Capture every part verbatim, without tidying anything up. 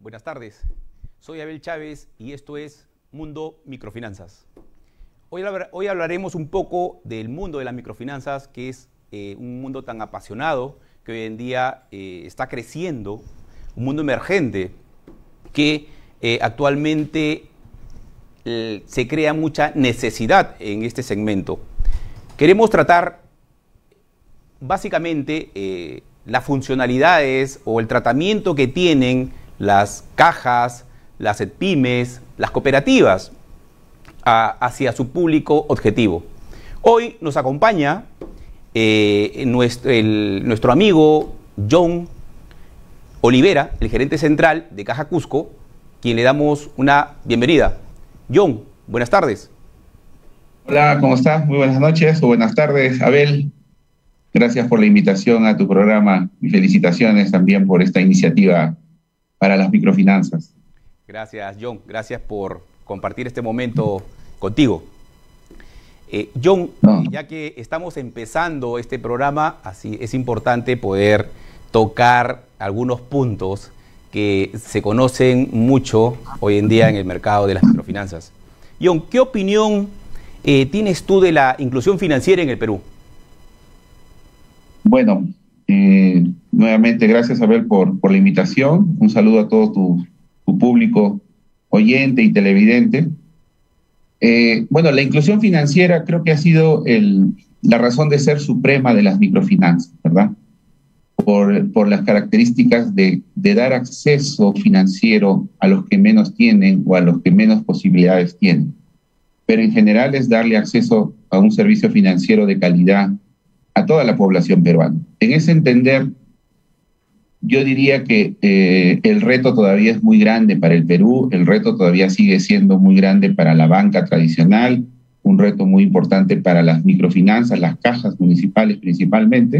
Buenas tardes, soy Abel Chávez y esto es Mundo Microfinanzas. Hoy, hoy hablaremos un poco del mundo de las microfinanzas, que es eh, un mundo tan apasionado, que hoy en día eh, está creciendo, un mundo emergente, que eh, actualmente eh, se crea mucha necesidad en este segmento. Queremos tratar básicamente eh, las funcionalidades o el tratamiento que tienen las cajas, las pymes, las cooperativas a, hacia su público objetivo. Hoy nos acompaña eh, nuestro, el, nuestro amigo John Olivera, el gerente central de Caja Cusco, quien le damos una bienvenida. John, buenas tardes. Hola, ¿cómo estás? Muy buenas noches o buenas tardes, Abel. Gracias por la invitación a tu programa y felicitaciones también por esta iniciativa para las microfinanzas. Gracias, John. Gracias por compartir este momento contigo. Eh, John, no. ya que estamos empezando este programa, así es importante poder tocar algunos puntos que se conocen mucho hoy en día en el mercado de las microfinanzas. John, ¿qué opinión eh, tienes tú de la inclusión financiera en el Perú? Bueno, eh, nuevamente gracias, Abel, por, por la invitación. Un saludo a todo tu, tu público oyente y televidente. Eh, bueno, la inclusión financiera creo que ha sido el, la razón de ser suprema de las microfinanzas, ¿verdad? Por, por las características de, de dar acceso financiero a los que menos tienen o a los que menos posibilidades tienen. Pero en general es darle acceso a un servicio financiero de calidad a toda la población peruana. En ese entender, yo diría que eh, el reto todavía es muy grande para el Perú, el reto todavía sigue siendo muy grande para la banca tradicional, un reto muy importante para las microfinanzas, las cajas municipales principalmente,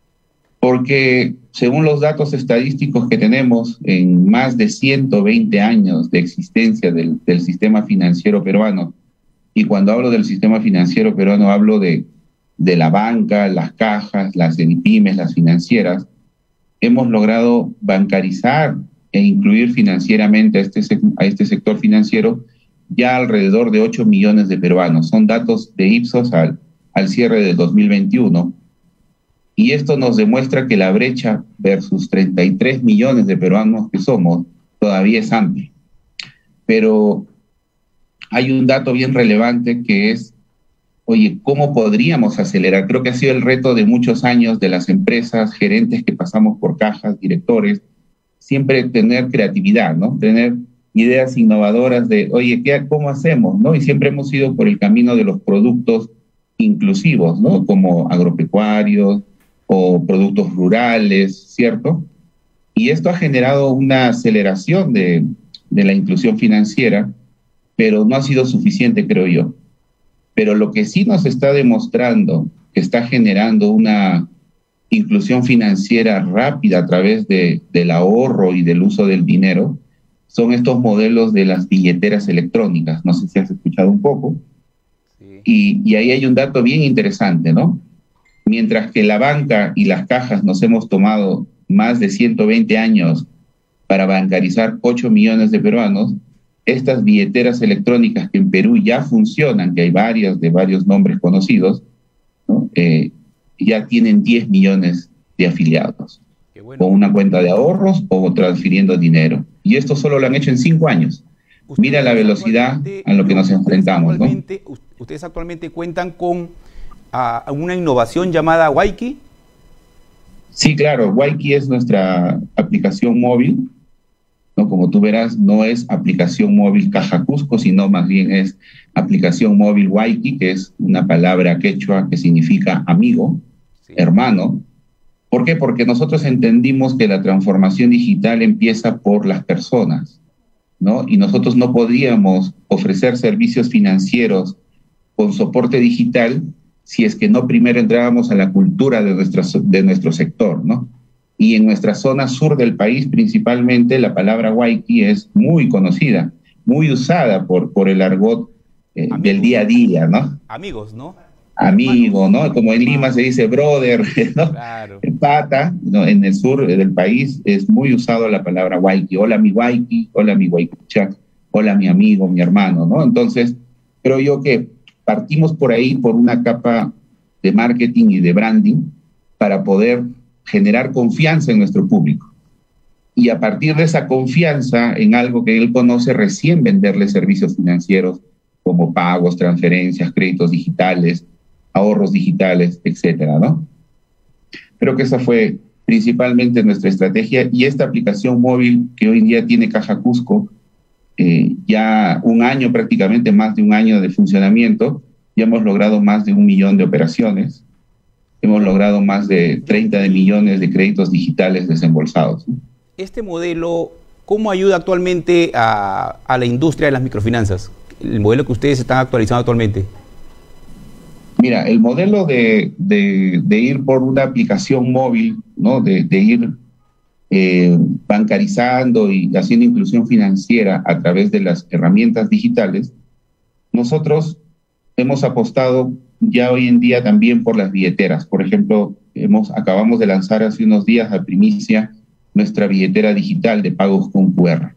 porque según los datos estadísticos que tenemos, en más de ciento veinte años de existencia del, del sistema financiero peruano, y cuando hablo del sistema financiero peruano hablo de de la banca, las cajas, las pymes, las financieras, hemos logrado bancarizar e incluir financieramente a este, a este sector financiero ya alrededor de ocho millones de peruanos. Son datos de Ipsos al, al cierre del dos mil veintiuno. Y esto nos demuestra que la brecha versus treinta y tres millones de peruanos que somos todavía es amplia. Pero hay un dato bien relevante que es, oye, ¿cómo podríamos acelerar? Creo que ha sido el reto de muchos años de las empresas, gerentes que pasamos por cajas, directores, siempre tener creatividad, ¿no? Tener ideas innovadoras de, oye, ¿qué, ¿cómo hacemos? ¿No? Y siempre hemos ido por el camino de los productos inclusivos, ¿no? Como agropecuarios o productos rurales, ¿cierto? Y esto ha generado una aceleración de, de la inclusión financiera, pero no ha sido suficiente, creo yo. Pero lo que sí nos está demostrando que está generando una inclusión financiera rápida a través de, del ahorro y del uso del dinero son estos modelos de las billeteras electrónicas. No sé si has escuchado un poco. Sí. Y, y ahí hay un dato bien interesante, ¿no? Mientras que la banca y las cajas nos hemos tomado más de ciento veinte años para bancarizar ocho millones de peruanos, estas billeteras electrónicas que en Perú ya funcionan, que hay varias de varios nombres conocidos, ¿no? eh, ya tienen diez millones de afiliados, bueno. Con una cuenta de ahorros o transfiriendo dinero. Y esto solo lo han hecho en cinco años. Mira la velocidad a lo que nos enfrentamos, ¿no? ¿Ustedes actualmente cuentan con uh, una innovación llamada Waiki? Sí, claro. Waiki es nuestra aplicación móvil. ¿No? Como tú verás, no es aplicación móvil Caja Cusco, sino más bien es aplicación móvil Waiki, que es una palabra quechua que significa amigo, sí. hermano. ¿Por qué? Porque nosotros entendimos que la transformación digital empieza por las personas, ¿no? Y nosotros no podíamos ofrecer servicios financieros con soporte digital si es que no primero entrábamos a la cultura de, nuestra, de nuestro sector, ¿no? Y en nuestra zona sur del país, principalmente, la palabra Waiki es muy conocida, muy usada por, por el argot eh, del día a día, ¿no? Amigos, ¿no? amigo, ¿no? Como en Lima se dice brother, ¿no? Claro. Pata, ¿no? En el sur del país es muy usado la palabra waiki. Hola mi waiki, hola mi waikucha, hola mi amigo, mi hermano, ¿no? Entonces, creo yo que partimos por ahí, por una capa de marketing y de branding para poder generar confianza en nuestro público. Y a partir de esa confianza en algo que él conoce, recién venderle servicios financieros como pagos, transferencias, créditos digitales, ahorros digitales, etcétera, ¿no? Creo que esa fue principalmente nuestra estrategia, y esta aplicación móvil que hoy en día tiene Caja Cusco, eh, ya un año prácticamente, más de un año de funcionamiento, ya hemos logrado más de un millón de operaciones, hemos logrado más de treinta de millones de créditos digitales desembolsados, ¿no? Este modelo, ¿cómo ayuda actualmente a, a la industria de las microfinanzas? El modelo que ustedes están actualizando actualmente. Mira, el modelo de, de, de ir por una aplicación móvil, ¿no? de, de ir eh, bancarizando y haciendo inclusión financiera a través de las herramientas digitales, nosotros hemos apostado ya hoy en día también por las billeteras. Por ejemplo, hemos, acabamos de lanzar hace unos días a primicia nuestra billetera digital de pagos con Q R.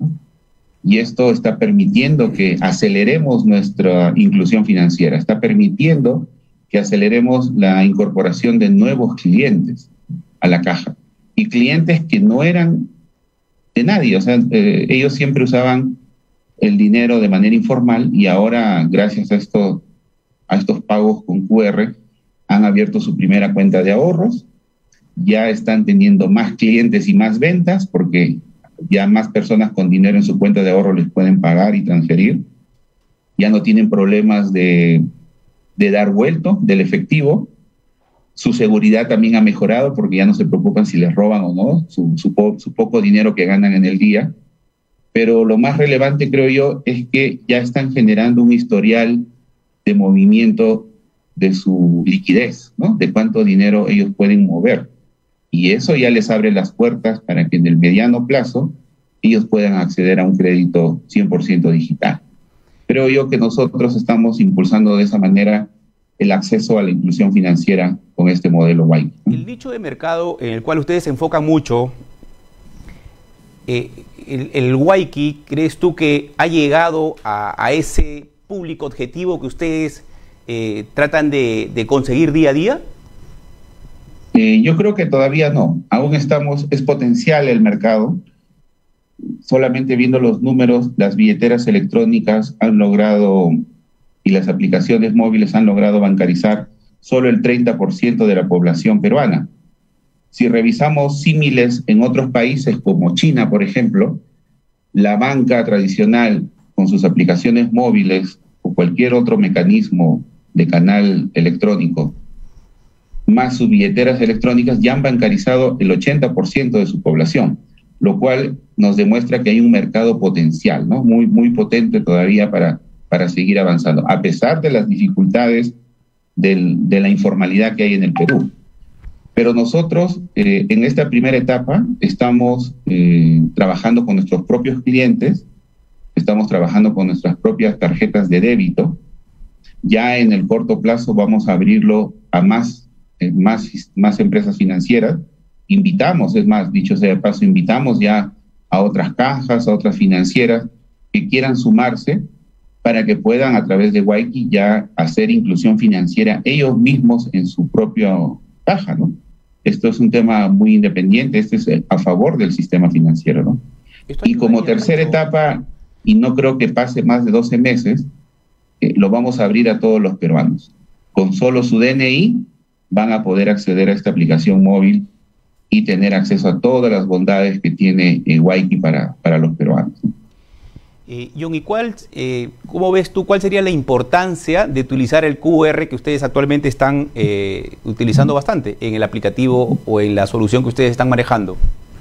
Y esto está permitiendo que aceleremos nuestra inclusión financiera, está permitiendo que aceleremos la incorporación de nuevos clientes a la caja. Y clientes que no eran de nadie, o sea, eh, ellos siempre usaban el dinero de manera informal, y ahora, gracias a, esto, a estos pagos con Q R, han abierto su primera cuenta de ahorros, ya están teniendo más clientes y más ventas, porque ya más personas con dinero en su cuenta de ahorro les pueden pagar y transferir. Ya no tienen problemas de, de dar vuelto del efectivo. Su seguridad también ha mejorado, porque ya no se preocupan si les roban o no su, su, po, su poco dinero que ganan en el día. Pero lo más relevante, creo yo, es que ya están generando un historial de movimiento de su liquidez, ¿no? De cuánto dinero ellos pueden mover. Y eso ya les abre las puertas para que en el mediano plazo ellos puedan acceder a un crédito cien por ciento digital. Creo yo que nosotros estamos impulsando de esa manera el acceso a la inclusión financiera con este modelo waiki. El nicho de mercado en el cual ustedes se enfocan mucho, eh, el, el waiki, ¿crees tú que ha llegado a, a ese público objetivo que ustedes eh, tratan de, de conseguir día a día? Eh, yo creo que todavía no. Aún estamos, es potencial el mercado. Solamente viendo los números, las billeteras electrónicas han logrado, y las aplicaciones móviles han logrado bancarizar solo el treinta por ciento de la población peruana. Si revisamos símiles en otros países como China, por ejemplo, la banca tradicional con sus aplicaciones móviles o cualquier otro mecanismo de canal electrónico, más sus billeteras electrónicas, ya han bancarizado el ochenta por ciento de su población, lo cual nos demuestra que hay un mercado potencial, ¿no? Muy, muy potente todavía para, para seguir avanzando, a pesar de las dificultades del, de la informalidad que hay en el Perú. Pero nosotros, eh, en esta primera etapa, estamos eh, trabajando con nuestros propios clientes, estamos trabajando con nuestras propias tarjetas de débito. Ya en el corto plazo vamos a abrirlo a más Más, más empresas financieras. Invitamos, es más, dicho sea de paso, invitamos ya a otras cajas, a otras financieras que quieran sumarse para que puedan a través de waiki ya hacer inclusión financiera ellos mismos en su propia caja, ¿no? Esto es un tema muy independiente, este es a favor del sistema financiero, ¿no? Y como tercera etapa, y no creo que pase más de doce meses, eh, lo vamos a abrir a todos los peruanos. Con solo su D N I van a poder acceder a esta aplicación móvil y tener acceso a todas las bondades que tiene eh, waiki para, para los peruanos. Eh, John, ¿y cuál, eh, cómo ves tú, cuál sería la importancia de utilizar el Q R que ustedes actualmente están eh, utilizando bastante en el aplicativo o en la solución que ustedes están manejando?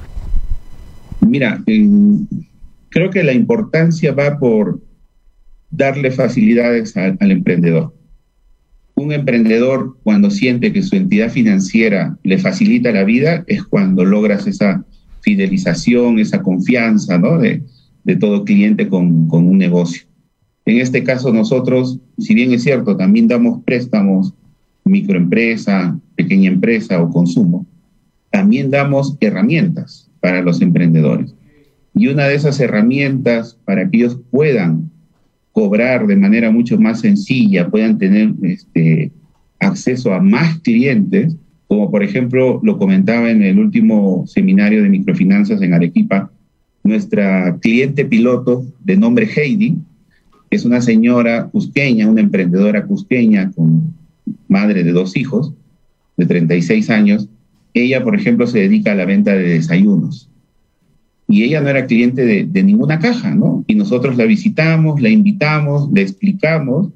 Mira, eh, creo que la importancia va por darle facilidades a, al emprendedor. Un emprendedor, cuando siente que su entidad financiera le facilita la vida, es cuando logras esa fidelización, esa confianza, ¿no? de, de todo cliente con, con un negocio. En este caso nosotros, si bien es cierto, también damos préstamos, microempresa, pequeña empresa o consumo, también damos herramientas para los emprendedores. Y una de esas herramientas para que ellos puedan cobrar de manera mucho más sencilla, puedan tener este, acceso a más clientes, como por ejemplo lo comentaba en el último seminario de microfinanzas en Arequipa, nuestra cliente piloto de nombre Heidi, es una señora cusqueña, una emprendedora cusqueña con madre de dos hijos, de treinta y seis años. Ella, por ejemplo, se dedica a la venta de desayunos. Y ella no era cliente de, de ninguna caja, ¿no? Y nosotros la visitamos, la invitamos, le explicamos,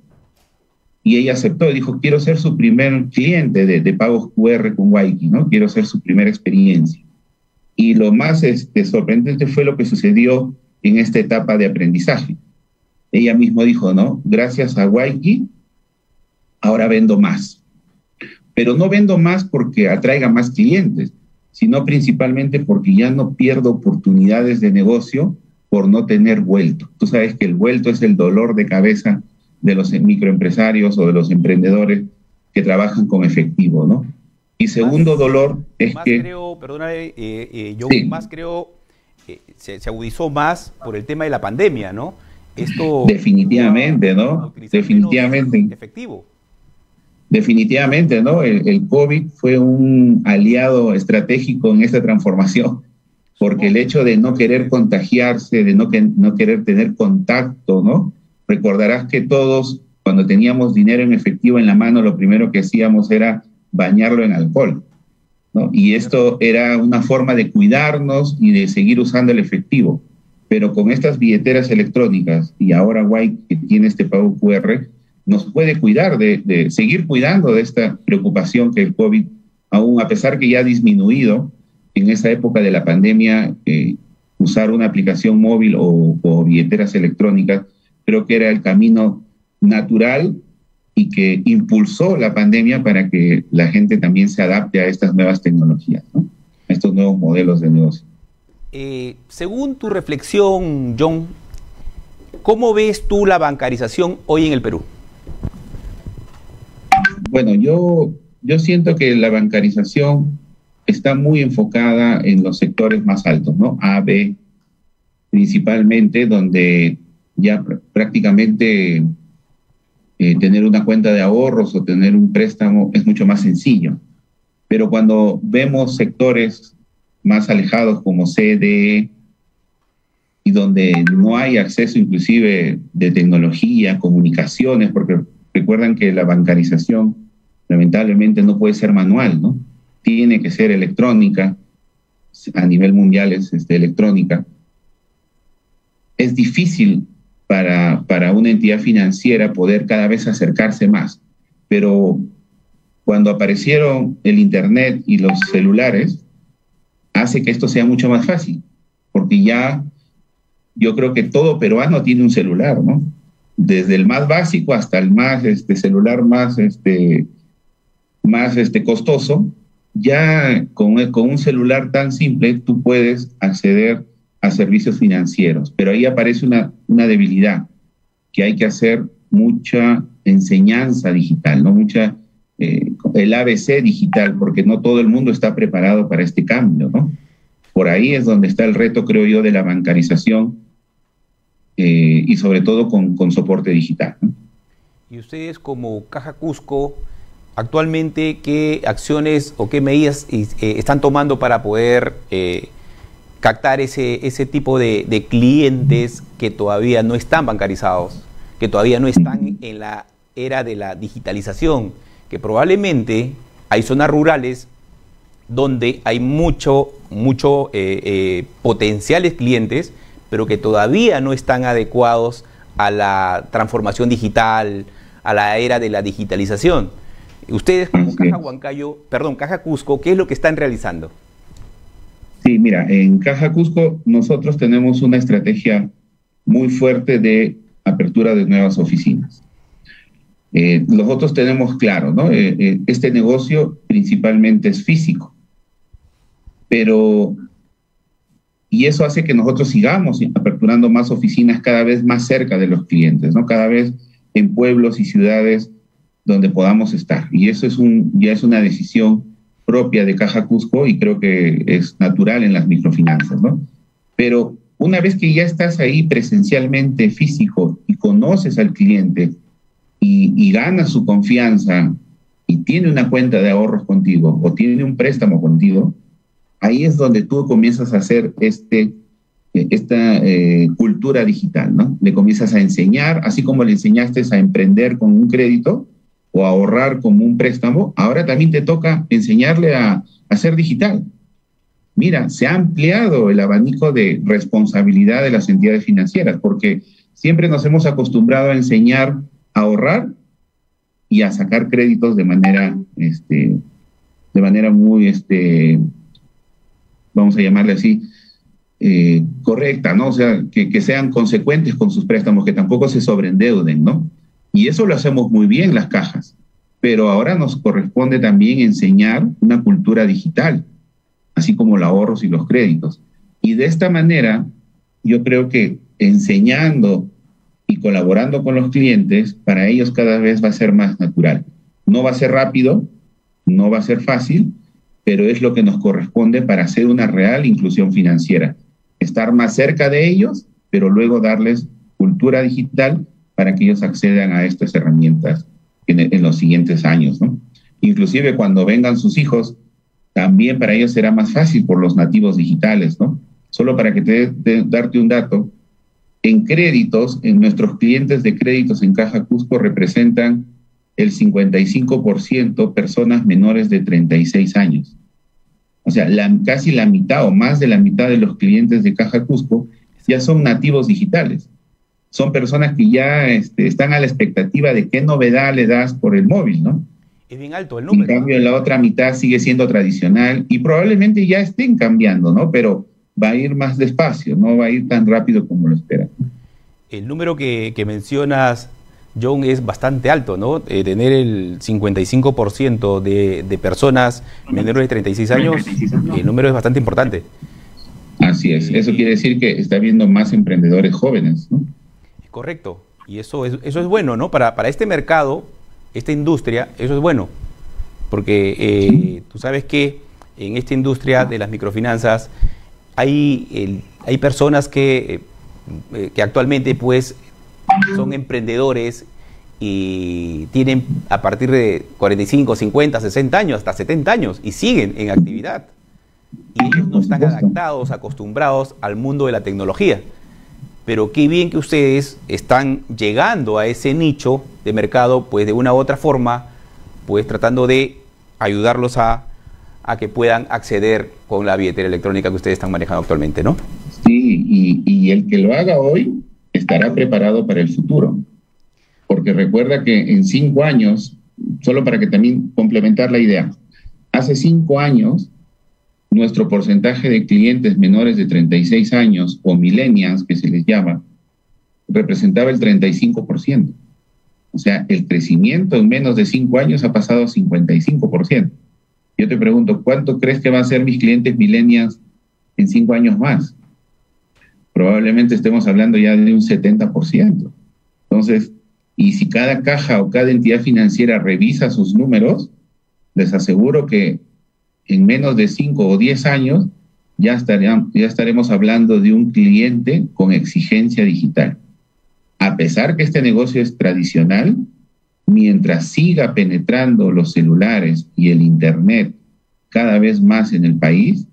y ella aceptó y dijo, quiero ser su primer cliente de, de pagos cu erre con Waiki, ¿no? Quiero ser su primera experiencia. Y lo más este, sorprendente fue lo que sucedió en esta etapa de aprendizaje. Ella misma dijo, ¿no? Gracias a Waiki, ahora vendo más. Pero no vendo más porque atraiga más clientes, sino principalmente porque ya no pierdo oportunidades de negocio por no tener vuelto. Tú sabes que el vuelto es el dolor de cabeza de los microempresarios o de los emprendedores que trabajan con efectivo, ¿no? Y segundo más, dolor es más que... creo, perdona, eh, eh, yo sí. más creo, eh, se, se agudizó más por el tema de la pandemia, ¿no? Esto definitivamente, ¿no? Definitivamente. Efectivo. Definitivamente, ¿no? El, el COVID fue un aliado estratégico en esta transformación, porque el hecho de no querer contagiarse, de no, que, no querer tener contacto, ¿no? Recordarás que todos, cuando teníamos dinero en efectivo en la mano, lo primero que hacíamos era bañarlo en alcohol, ¿no? Y esto era una forma de cuidarnos y de seguir usando el efectivo. Pero con estas billeteras electrónicas y ahora Waiki, que tiene este pago cu erre, nos puede cuidar, de, de seguir cuidando de esta preocupación que el COVID, aún a pesar que ya ha disminuido, en esa época de la pandemia, eh, usar una aplicación móvil o, o billeteras electrónicas, creo que era el camino natural y que impulsó la pandemia para que la gente también se adapte a estas nuevas tecnologías, ¿no? A estos nuevos modelos de negocio. Eh, según tu reflexión, John, ¿cómo ves tú la bancarización hoy en el Perú? Bueno, yo, yo siento que la bancarización está muy enfocada en los sectores más altos, ¿no? A, B, principalmente, donde ya pr prácticamente eh, tener una cuenta de ahorros o tener un préstamo es mucho más sencillo. Pero cuando vemos sectores más alejados como C, D, y donde no hay acceso inclusive de tecnología, comunicaciones, porque recuerdan que la bancarización lamentablemente no puede ser manual, ¿no? Tiene que ser electrónica, a nivel mundial es este, electrónica. Es difícil para, para una entidad financiera poder cada vez acercarse más, pero cuando aparecieron el internet y los celulares, hace que esto sea mucho más fácil, porque ya yo creo que todo peruano tiene un celular, ¿no? Desde el más básico hasta el más este, celular más, este, más este, costoso, ya con, con un celular tan simple tú puedes acceder a servicios financieros, pero ahí aparece una, una debilidad, que hay que hacer mucha enseñanza digital, ¿no? Mucha, eh, el A B C digital, porque no todo el mundo está preparado para este cambio, ¿no? Por ahí es donde está el reto, creo yo, de la bancarización, eh, y sobre todo con, con soporte digital, ¿no? Y ustedes como Caja Cusco, actualmente, ¿qué acciones o qué medidas eh, están tomando para poder eh, captar ese, ese tipo de, de clientes que todavía no están bancarizados, que todavía no están en la era de la digitalización, que probablemente hay zonas rurales donde hay mucho, mucho eh, eh, potenciales clientes, pero que todavía no están adecuados a la transformación digital, a la era de la digitalización? Ustedes como Caja Huancayo, perdón, Caja Cusco, ¿qué es lo que están realizando? Sí, mira, en Caja Cusco nosotros tenemos una estrategia muy fuerte de apertura de nuevas oficinas. Eh, nosotros tenemos claro, ¿no? Eh, eh, este negocio principalmente es físico, pero y eso hace que nosotros sigamos aperturando más oficinas cada vez más cerca de los clientes, ¿no? Cada vez en pueblos y ciudades donde podamos estar. Y eso es un, ya es una decisión propia de Caja Cusco y creo que es natural en las microfinanzas, ¿no? Pero una vez que ya estás ahí presencialmente físico y conoces al cliente y, y ganas su confianza y tiene una cuenta de ahorros contigo o tiene un préstamo contigo, ahí es donde tú comienzas a hacer este, esta eh, cultura digital, ¿no? Le comienzas a enseñar, así como le enseñaste a emprender con un crédito o a ahorrar con un préstamo, ahora también te toca enseñarle a, a ser digital. Mira, se ha ampliado el abanico de responsabilidad de las entidades financieras, porque siempre nos hemos acostumbrado a enseñar a ahorrar y a sacar créditos de manera, este, de manera muy, este, vamos a llamarle así, eh, correcta, ¿no? O sea, que, que sean consecuentes con sus préstamos, que tampoco se sobreendeuden, ¿no? Y eso lo hacemos muy bien las cajas, pero ahora nos corresponde también enseñar una cultura digital, así como los ahorros y los créditos. Y de esta manera, yo creo que enseñando y colaborando con los clientes, para ellos cada vez va a ser más natural. No va a ser rápido, no va a ser fácil, pero es lo que nos corresponde para hacer una real inclusión financiera. Estar más cerca de ellos, pero luego darles cultura digital para que ellos accedan a estas herramientas en, en los siguientes años, ¿no? Inclusive cuando vengan sus hijos, también para ellos será más fácil por los nativos digitales, ¿no? Solo para que te, te darte un dato, en créditos, en nuestros clientes de créditos en Caja Cusco representan el cincuenta y cinco por ciento personas menores de treinta y seis años. O sea, la, casi la mitad o más de la mitad de los clientes de Caja Cusco ya son nativos digitales. Son personas que ya este, están a la expectativa de qué novedad le das por el móvil, ¿no? Es bien alto el número. En cambio, ¿no? La otra mitad sigue siendo tradicional y probablemente ya estén cambiando, ¿no? Pero va a ir más despacio, no va a ir tan rápido como lo esperan. El número que, que mencionas, John, es bastante alto, ¿no? Eh, tener el cincuenta y cinco por ciento de, de personas menores de treinta y seis años, el número es bastante importante. Así es, eso quiere decir que está habiendo más emprendedores jóvenes, ¿no? Correcto, y eso es, eso es bueno, ¿no? Para, para este mercado, esta industria, eso es bueno, porque eh, tú sabes que en esta industria de las microfinanzas hay, el, hay personas que, eh, que actualmente pues son emprendedores y tienen a partir de cuarenta y cinco, cincuenta, sesenta años, hasta setenta años y siguen en actividad. Y ellos no están adaptados, acostumbrados al mundo de la tecnología. Pero qué bien que ustedes están llegando a ese nicho de mercado, pues de una u otra forma, pues tratando de ayudarlos a, a que puedan acceder con la billetera electrónica que ustedes están manejando actualmente, ¿no? Sí, y, y el que lo haga hoy estará preparado para el futuro. Porque recuerda que en cinco años, solo para que también complementar la idea, hace cinco años, nuestro porcentaje de clientes menores de treinta y seis años, o millennials, que se les llama, representaba el treinta y cinco por ciento. O sea, el crecimiento en menos de cinco años ha pasado a cincuenta y cinco por ciento. Yo te pregunto, ¿cuánto crees que van a ser mis clientes millennials en cinco años más? Probablemente estemos hablando ya de un setenta por ciento. Entonces, y si cada caja o cada entidad financiera revisa sus números, les aseguro que en menos de cinco o diez años ya, estarían, ya estaremos hablando de un cliente con exigencia digital. A pesar que este negocio es tradicional, mientras siga penetrando los celulares y el Internet cada vez más en el país,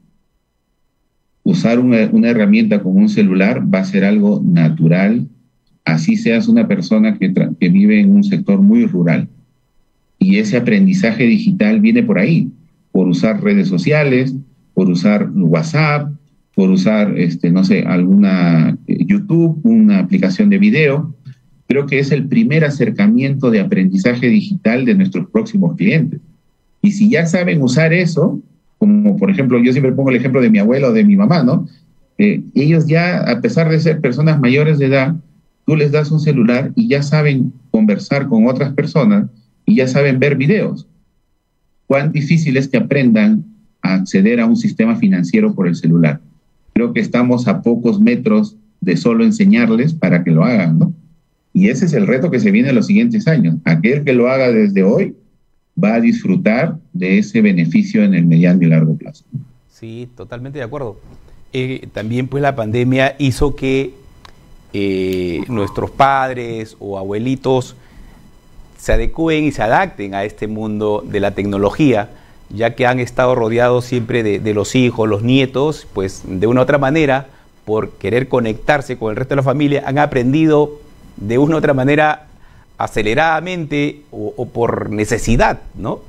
usar una, una herramienta como un celular va a ser algo natural, así seas una persona que, que vive en un sector muy rural. Y ese aprendizaje digital viene por ahí, por usar redes sociales, por usar WhatsApp, por usar, este, no sé, alguna eh, YouTube, una aplicación de video. Creo que es el primer acercamiento de aprendizaje digital de nuestros próximos clientes. Y si ya saben usar eso, como por ejemplo, yo siempre pongo el ejemplo de mi abuela o de mi mamá, ¿no? Eh, ellos ya, a pesar de ser personas mayores de edad, tú les das un celular y ya saben conversar con otras personas y ya saben ver videos. ¿Cuán difícil es que aprendan a acceder a un sistema financiero por el celular? creo que estamos a pocos metros de solo enseñarles para que lo hagan, ¿no? Y ese es el reto que se viene en los siguientes años. Aquel que lo haga desde hoy va a disfrutar de ese beneficio en el mediano y largo plazo. Sí, totalmente de acuerdo. Eh, también pues la pandemia hizo que eh, nuestros padres o abuelitos se adecúen y se adapten a este mundo de la tecnología, ya que han estado rodeados siempre de, de los hijos, los nietos, pues de una u otra manera, por querer conectarse con el resto de la familia, han aprendido de una u otra manera aceleradamente o, o por necesidad, ¿no?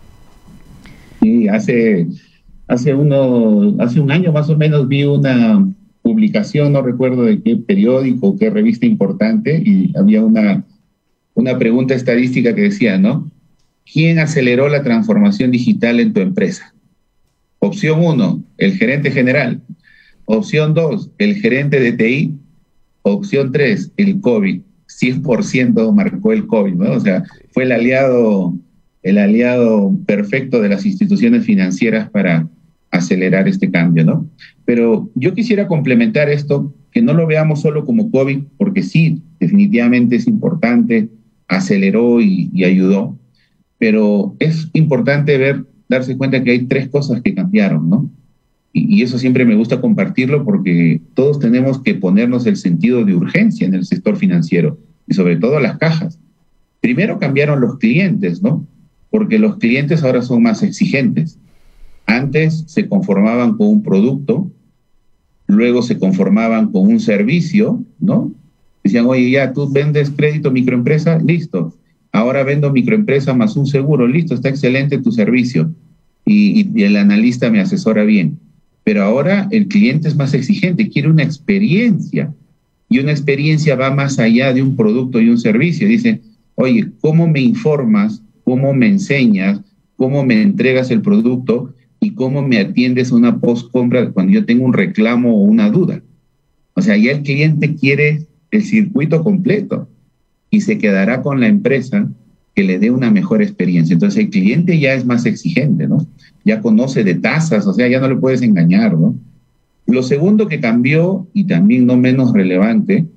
Sí, hace, hace, uno, hace un año más o menos vi una publicación, no recuerdo de qué periódico o qué revista importante, y había una, una pregunta estadística que decía, ¿no? ¿Quién aceleró la transformación digital en tu empresa? Opción uno, el gerente general. Opción dos, el gerente de T I. Opción tres, el COVID. cien por ciento marcó el COVID, ¿no? O sea, fue el aliado, el aliado perfecto de las instituciones financieras para acelerar este cambio, ¿no? Pero yo quisiera complementar esto, que no lo veamos solo como COVID, porque sí, definitivamente es importante, aceleró y, y ayudó, pero es importante ver, darse cuenta que hay tres cosas que cambiaron, ¿no? Y, y eso siempre me gusta compartirlo porque todos tenemos que ponernos el sentido de urgencia en el sector financiero y sobre todo las cajas. Primero cambiaron los clientes, ¿no? Porque los clientes ahora son más exigentes. Antes se conformaban con un producto, luego se conformaban con un servicio, ¿no? Decían, oye, ya, tú vendes crédito microempresa, listo. Ahora vendo microempresa más un seguro, listo, está excelente tu servicio. Y, y, y el analista me asesora bien. Pero ahora el cliente es más exigente, quiere una experiencia. Y una experiencia va más allá de un producto y un servicio. Dice, oye, ¿cómo me informas? ¿Cómo me enseñas? ¿Cómo me entregas el producto? ¿Y cómo me atiendes a una post-compra cuando yo tengo un reclamo o una duda? O sea, ya el cliente quiere el circuito completo y se quedará con la empresa que le dé una mejor experiencia. Entonces el cliente ya es más exigente, ¿no? Ya conoce de tasas, o sea, ya no le puedes engañar, ¿no? Lo segundo que cambió, y también no menos relevante,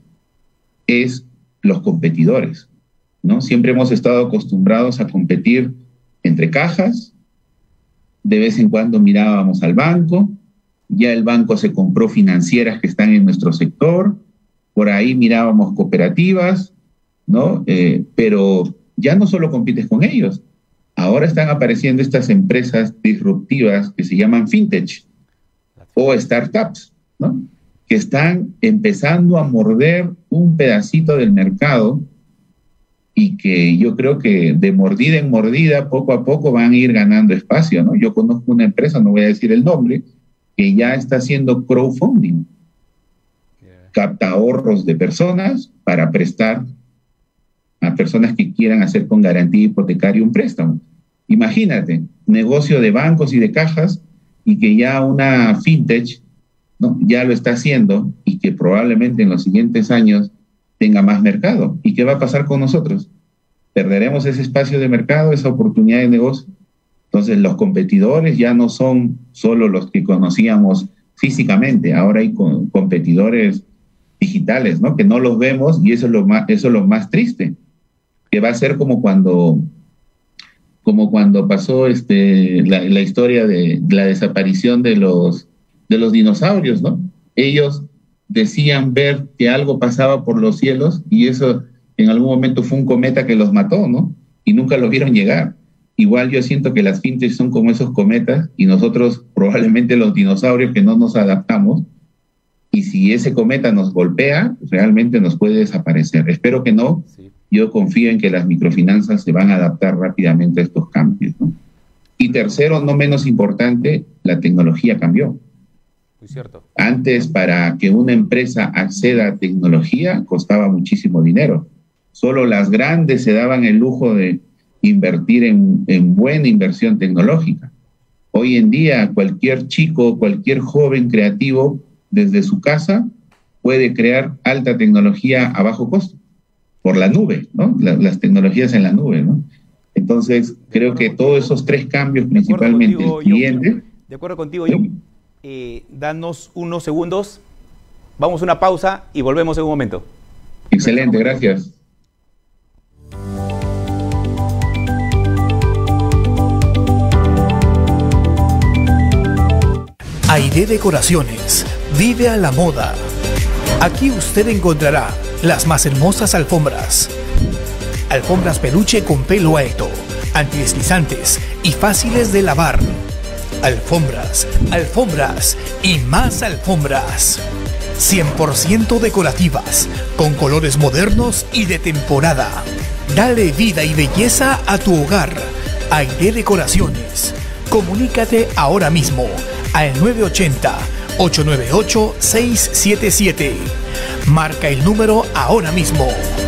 es los competidores, ¿no? Siempre hemos estado acostumbrados a competir entre cajas, de vez en cuando mirábamos al banco, ya el banco se compró financieras que están en nuestro sector, por ahí mirábamos cooperativas, ¿no? Eh, pero ya no solo compites con ellos, ahora están apareciendo estas empresas disruptivas que se llaman fintech o startups, ¿no? Que están empezando a morder un pedacito del mercado y que yo creo que de mordida en mordida, poco a poco van a ir ganando espacio, ¿no? Yo conozco una empresa, no voy a decir el nombre, que ya está haciendo crowdfunding. Yeah. Capta ahorros de personas para prestar a personas que quieran hacer con garantía hipotecaria un préstamo. Imagínate, negocio de bancos y de cajas y que ya una fintech, ¿no? Ya lo está haciendo y que probablemente en los siguientes años tenga más mercado. ¿Y qué va a pasar con nosotros? ¿Perderemos ese espacio de mercado, esa oportunidad de negocio? Entonces los competidores ya no son solo los que conocíamos físicamente, ahora hay con, competidores digitales, ¿no? Que no los vemos y eso es lo más, eso es lo más triste, que va a ser como cuando, como cuando pasó este, la, la historia de, de la desaparición de los, de los dinosaurios, ¿no? Ellos decían ver que algo pasaba por los cielos y eso en algún momento fue un cometa que los mató, ¿no? Y nunca lo vieron llegar. Igual yo siento que las fintechs son como esos cometas y nosotros probablemente los dinosaurios que no nos adaptamos, y si ese cometa nos golpea, realmente nos puede desaparecer. Espero que no. Sí. Yo confío en que las microfinanzas se van a adaptar rápidamente a estos cambios, ¿no? Y tercero, no menos importante, la tecnología cambió. Muy cierto. Antes, para que una empresa acceda a tecnología, costaba muchísimo dinero. Solo las grandes se daban el lujo de invertir en, en buena inversión tecnológica. Hoy en día, cualquier chico, cualquier joven creativo, desde su casa, puede crear alta tecnología a bajo costo, por la nube, ¿no? La, las tecnologías en la nube, ¿no? Entonces, creo que todos esos tres cambios, principalmente el cliente... De acuerdo contigo, yo. eh, danos unos segundos, vamos a una pausa y volvemos en un momento. Excelente, gracias. Aide Decoraciones, vive a la moda. Aquí usted encontrará las más hermosas alfombras. Alfombras peluche con pelo alto, antideslizantes y fáciles de lavar. Alfombras, alfombras y más alfombras. cien por ciento decorativas, con colores modernos y de temporada. Dale vida y belleza a tu hogar. Aide Decoraciones. Comunícate ahora mismo al nueve ochenta, ocho nueve ocho, seis siete siete. Marca el número ahora mismo.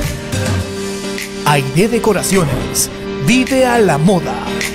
Aide Decoraciones. Vive a la moda.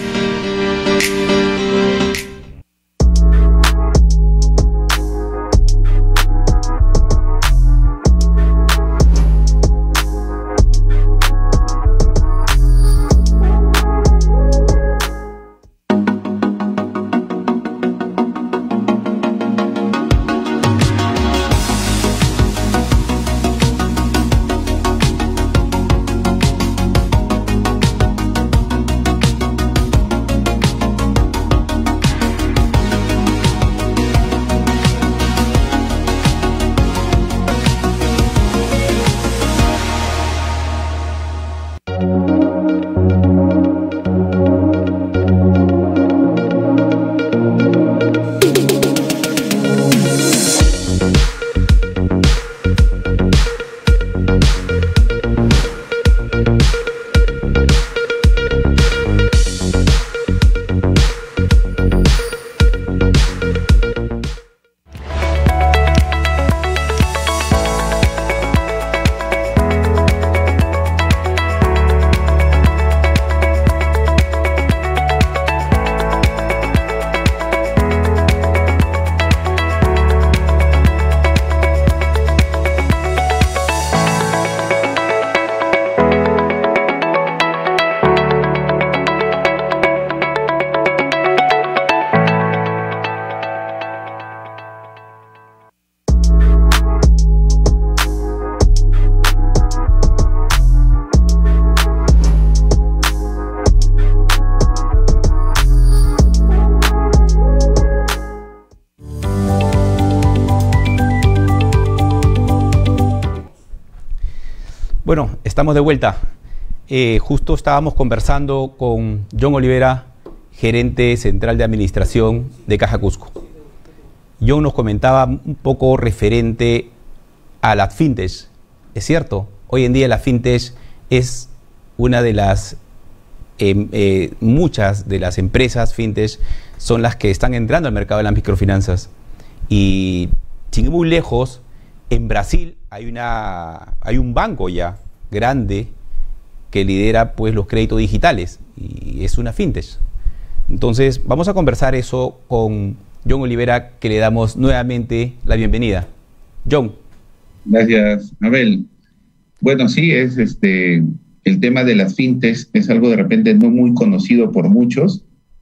Bueno, estamos de vuelta. Eh, justo estábamos conversando con John Olivera, gerente central de administración de Caja Cusco. John nos comentaba un poco referente a la fintech. Es cierto, hoy en día la fintech es una de las, eh, eh, muchas de las empresas fintech son las que están entrando al mercado de las microfinanzas. Y sin ir muy lejos, en Brasil hay, una, hay un banco ya grande que lidera pues los créditos digitales y es una fintech. Entonces vamos a conversar eso con John Olivera, que le damos nuevamente la bienvenida. John. Gracias, Abel. Bueno, sí, es este el tema de las fintechs es algo de repente no muy conocido por muchos,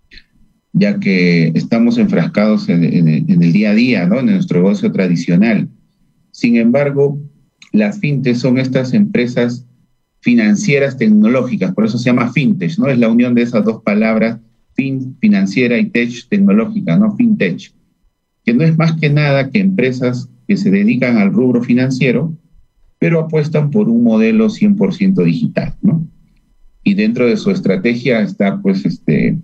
ya que estamos enfrascados en, en, en el día a día, ¿no? En nuestro negocio tradicional. Sin embargo, las fintechs son estas empresas financieras tecnológicas, por eso se llama fintech, ¿no? Es la unión de esas dos palabras, fin, financiera, y tech, tecnológica, ¿no? Fintech, que no es más que nada que empresas que se dedican al rubro financiero, pero apuestan por un modelo cien por ciento digital, ¿no? Y dentro de su estrategia está, pues, este,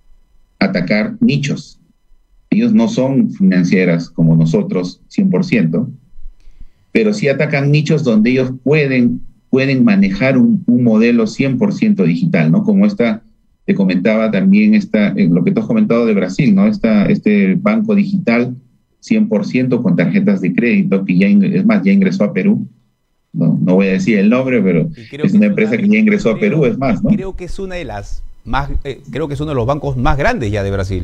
atacar nichos. Ellos no son financieras como nosotros, cien por ciento, pero sí atacan nichos donde ellos pueden, pueden manejar un, un modelo cien por ciento digital, ¿no? Como esta, te comentaba también, esta, eh, lo que tú has comentado de Brasil, ¿no? Esta, este banco digital cien por ciento con tarjetas de crédito, que ya, es más, ya ingresó a Perú. No, no voy a decir el nombre, pero es una empresa que ya ingresó a Perú, es más, ¿no? Creo que es una de las más, eh, creo que es uno de los bancos más grandes ya de Brasil.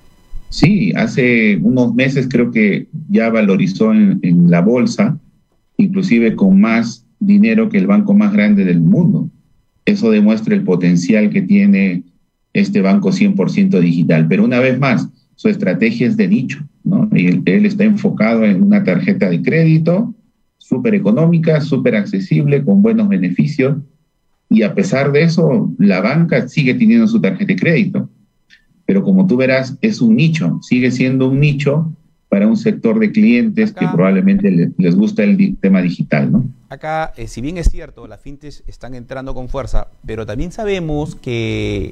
Sí, hace unos meses creo que ya valorizó en, en la bolsa, inclusive con más dinero que el banco más grande del mundo. Eso demuestra el potencial que tiene este banco cien por ciento digital. Pero una vez más, su estrategia es de nicho. ¿no? Y él, él está enfocado en una tarjeta de crédito súper económica, súper accesible, con buenos beneficios, y a pesar de eso, la banca sigue teniendo su tarjeta de crédito. Pero como tú verás, es un nicho, sigue siendo un nicho para un sector de clientes acá, que probablemente les, les gusta el di tema digital, ¿no? Acá, eh, si bien es cierto, las fintechs están entrando con fuerza, pero también sabemos que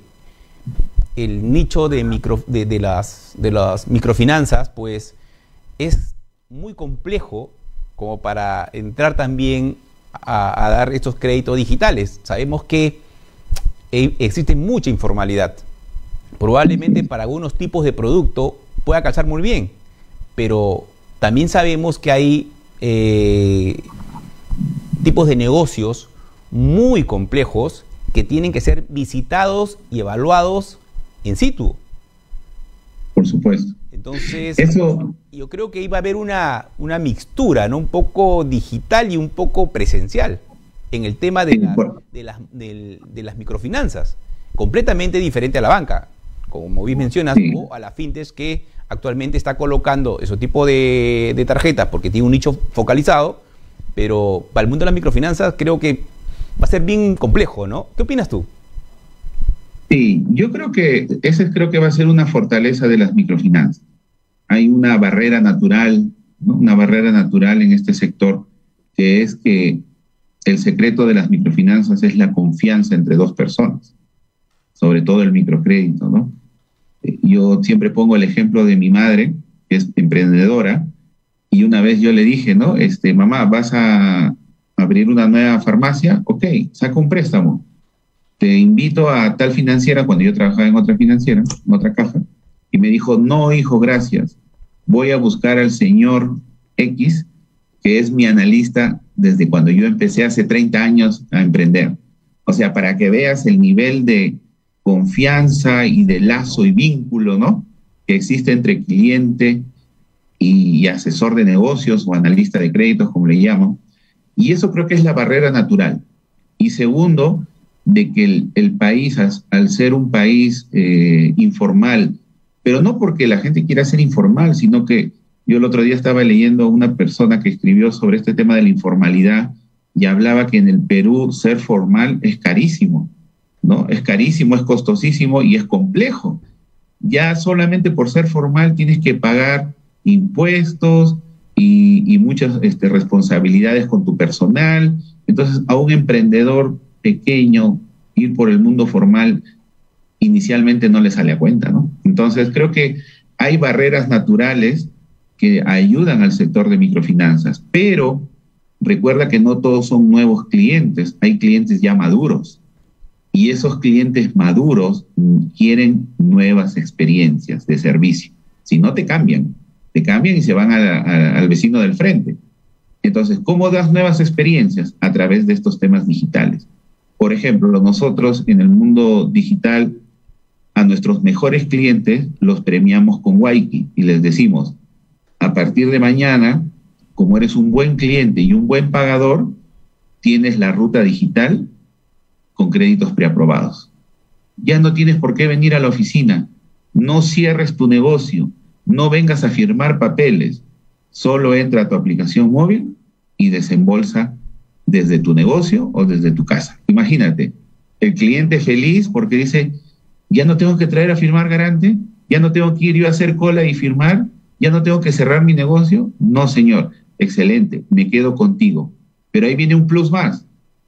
el nicho de, micro, de, de, las, de las microfinanzas, pues, es muy complejo como para entrar también a, a dar estos créditos digitales. Sabemos que eh, existe mucha informalidad. Probablemente para algunos tipos de producto pueda calzar muy bien, pero también sabemos que hay eh, tipos de negocios muy complejos que tienen que ser visitados y evaluados in situ. Por supuesto. Entonces, Eso... yo creo que iba a haber una, una mixtura, ¿no? Un poco digital y un poco presencial en el tema de, la, de, las, de, de las microfinanzas, completamente diferente a la banca, como bien mencionas, sí. O a la fintech que actualmente está colocando ese tipo de, de tarjetas porque tiene un nicho focalizado, pero para el mundo de las microfinanzas creo que va a ser bien complejo, ¿no? ¿Qué opinas tú? Sí, yo creo que ese creo que va a ser una fortaleza de las microfinanzas. Hay una barrera natural, ¿no? Una barrera natural en este sector, que es que el secreto de las microfinanzas es la confianza entre dos personas, sobre todo el microcrédito, ¿no? Yo siempre pongo el ejemplo de mi madre, que es emprendedora, y una vez yo le dije, ¿no? Este, mamá, ¿vas a abrir una nueva farmacia? Ok, saca un préstamo. Te invito a tal financiera, cuando yo trabajaba en otra financiera, en otra caja, y me dijo, no, hijo, gracias. Voy a buscar al señor X, que es mi analista desde cuando yo empecé hace treinta años a emprender. O sea, para que veas el nivel de confianza y de lazo y vínculo, ¿no?, que existe entre cliente y asesor de negocios o analista de créditos, como le llamo. Y eso creo que es la barrera natural. Y segundo, de que el, el país, al ser un país eh, informal, pero no porque la gente quiera ser informal, sino que yo el otro día estaba leyendo a una persona que escribió sobre este tema de la informalidad y hablaba que en el Perú ser formal es carísimo, ¿no? Es carísimo, es costosísimo y es complejo. Ya solamente por ser formal tienes que pagar impuestos y, y muchas este, responsabilidades con tu personal. Entonces, a un emprendedor pequeño ir por el mundo formal inicialmente no le sale a cuenta, ¿no? Entonces, creo que hay barreras naturales que ayudan al sector de microfinanzas, pero recuerda que no todos son nuevos clientes, hay clientes ya maduros. Y esos clientes maduros quieren nuevas experiencias de servicio. Si no, te cambian. Te cambian y se van a la, a, al vecino del frente. Entonces, ¿cómo das nuevas experiencias? A través de estos temas digitales. Por ejemplo, nosotros en el mundo digital, a nuestros mejores clientes los premiamos con Waiki y les decimos, a partir de mañana, como eres un buen cliente y un buen pagador, tienes la ruta digital con créditos preaprobados. Ya no tienes por qué venir a la oficina, no cierres tu negocio, no vengas a firmar papeles, solo entra a tu aplicación móvil y desembolsa desde tu negocio o desde tu casa. Imagínate, el cliente feliz porque dice, ya no tengo que traer a firmar garante, ya no tengo que ir yo a hacer cola y firmar, ya no tengo que cerrar mi negocio. No, señor, excelente, me quedo contigo. Pero ahí viene un plus más.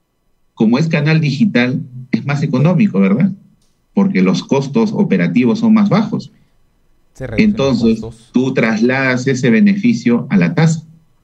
Como es canal digital, es más económico, ¿verdad? Porque los costos operativos son más bajos. Entonces, tú trasladas ese beneficio a la tasa.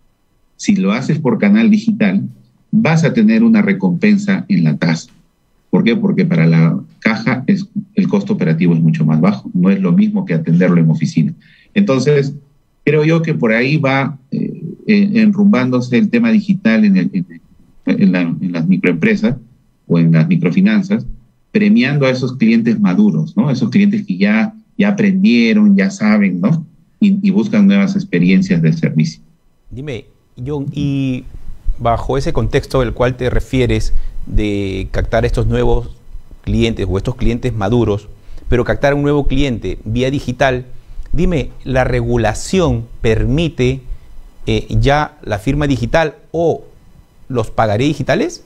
Si lo haces por canal digital, vas a tener una recompensa en la tasa. ¿Por qué? Porque para la caja es, el costo operativo es mucho más bajo. No es lo mismo que atenderlo en oficina. Entonces, creo yo que por ahí va eh, enrumbándose el tema digital en, el, en, en, la, en las microempresas o en las microfinanzas, premiando a esos clientes maduros, ¿no? Esos clientes que ya, ya aprendieron, ya saben, ¿no? Y, y buscan nuevas experiencias de servicio. Dime, John, y bajo ese contexto del cual te refieres de captar estos nuevos clientes o estos clientes maduros, pero captar un nuevo cliente vía digital, Dime, ¿la regulación permite eh, ya la firma digital o los pagaré digitales?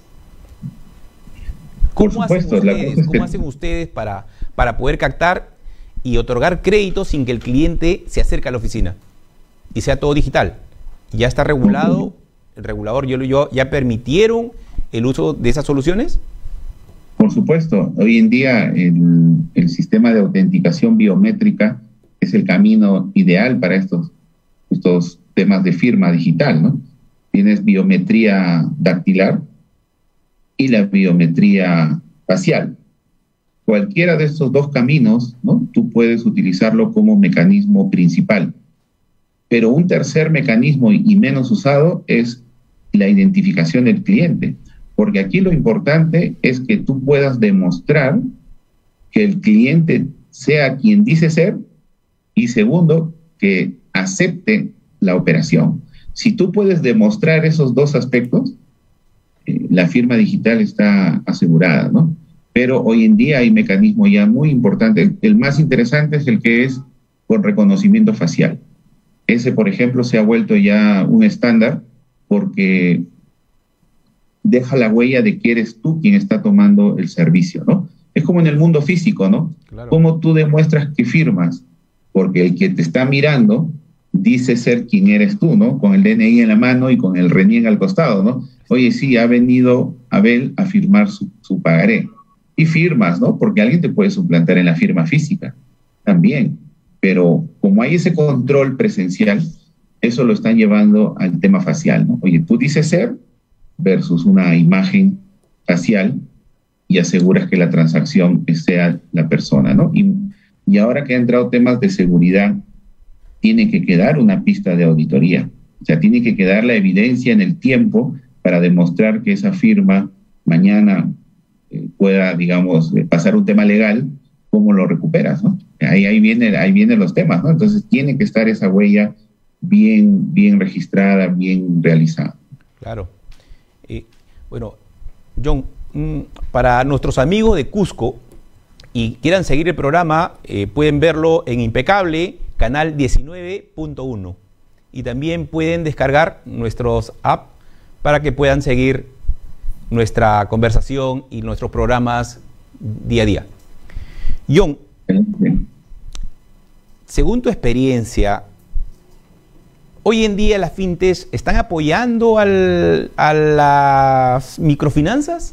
¿Cómo, supuesto, hacen ustedes, ¿cómo que... hacen ustedes para, para poder captar y otorgar créditos sin que el cliente se acerque a la oficina y sea todo digital? ¿Ya está regulado? ¿El regulador yo, yo, ya permitieron el uso de esas soluciones? Por supuesto. Hoy en día el, el sistema de autenticación biométrica es el camino ideal para estos, estos temas de firma digital, ¿no? Tienes biometría dactilar y la biometría facial. Cualquiera de estos dos caminos, ¿no?, tú puedes utilizarlo como mecanismo principal. Pero un tercer mecanismo y menos usado es la identificación del cliente. Porque aquí lo importante es que tú puedas demostrar que el cliente sea quien dice ser y segundo, que acepte la operación. Si tú puedes demostrar esos dos aspectos, eh, la firma digital está asegurada, ¿no? Pero hoy en día hay mecanismos ya muy importantes. El más interesante es el que es con reconocimiento facial. Ese, por ejemplo, se ha vuelto ya un estándar porque deja la huella de que eres tú quien está tomando el servicio, ¿no? Es como en el mundo físico, ¿no? Claro. ¿Cómo tú demuestras que firmas? Porque el que te está mirando dice ser quien eres tú, ¿no? Con el D N I en la mano y con el RENIEG al costado, ¿no? Oye, sí, ha venido Abel a firmar su, su pagaré. Y firmas, ¿no? Porque alguien te puede suplantar en la firma física también. Pero como hay ese control presencial, eso lo están llevando al tema facial, ¿no? Oye, tú dices ser versus una imagen facial y aseguras que la transacción sea la persona, ¿no? Y, y ahora que han entrado temas de seguridad, tiene que quedar una pista de auditoría. O sea, tiene que quedar la evidencia en el tiempo para demostrar que esa firma mañana eh, pueda, digamos, pasar un tema legal. ¿Cómo lo recuperas, no? Ahí, ahí, viene, ahí vienen los temas, ¿no? Entonces tiene que estar esa huella bien, bien registrada, bien realizada. Claro. Eh, bueno, John, mmm, para nuestros amigos de Cusco y quieran seguir el programa, eh, pueden verlo en Impecable, canal diecinueve punto uno. Y también pueden descargar nuestros apps para que puedan seguir nuestra conversación y nuestros programas día a día. John, según tu experiencia, hoy en día las fintechs están apoyando al, a las microfinanzas.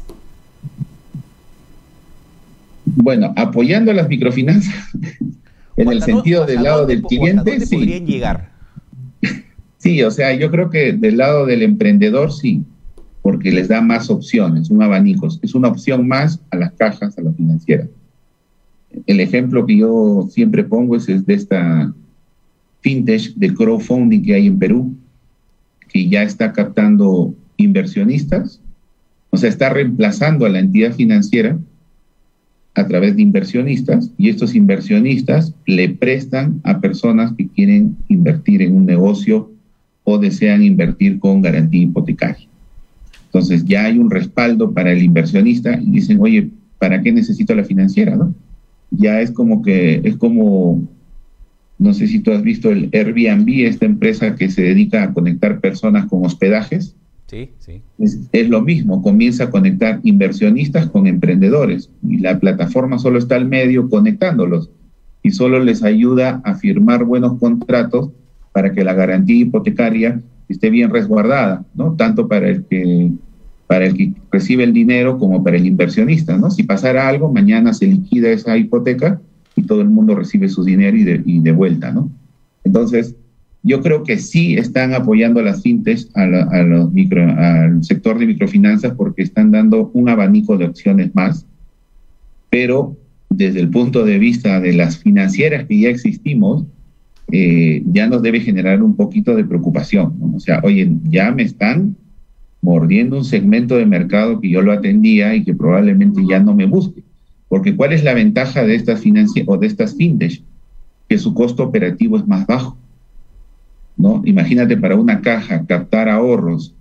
Bueno, apoyando a las microfinanzas en el sentido del lado del cliente, ¿hasta dónde sí. podrían llegar? Sí, o sea, yo creo que del lado del emprendedor sí, porque les da más opciones, un abanico, es una opción más a las cajas, a las financieras. El ejemplo que yo siempre pongo es, es de esta fintech de crowdfunding que hay en Perú, que ya está captando inversionistas, o sea, está reemplazando a la entidad financiera a través de inversionistas, y estos inversionistas le prestan a personas que quieren invertir en un negocio o desean invertir con garantía hipotecaria. Entonces ya hay un respaldo para el inversionista y dicen, oye, ¿para qué necesito la financiera, no? Ya es como que, es como, no sé si tú has visto el Airbnb, esta empresa que se dedica a conectar personas con hospedajes. Sí, sí. Es, es lo mismo, comienza a conectar inversionistas con emprendedores y la plataforma solo está al medio conectándolos y solo les ayuda a firmar buenos contratos para que la garantía hipotecaria esté bien resguardada, ¿no? Tanto para el que para el que recibe el dinero como para el inversionista, ¿no? Si pasara algo, mañana se liquida esa hipoteca y todo el mundo recibe su dinero y de, y de vuelta, ¿no? Entonces, yo creo que sí están apoyando a las fintechs, a la, a los micro, al sector de microfinanzas, porque están dando un abanico de opciones más, pero desde el punto de vista de las financieras que ya existimos, eh, ya nos debe generar un poquito de preocupación, ¿no? O sea, oye, ya me están mordiendo un segmento de mercado que yo lo atendía y que probablemente ya no me busque. Porque ¿cuál es la ventaja de estas financieras o de estas fintech? Que su costo operativo es más bajo, ¿no? Imagínate para una caja captar ahorros,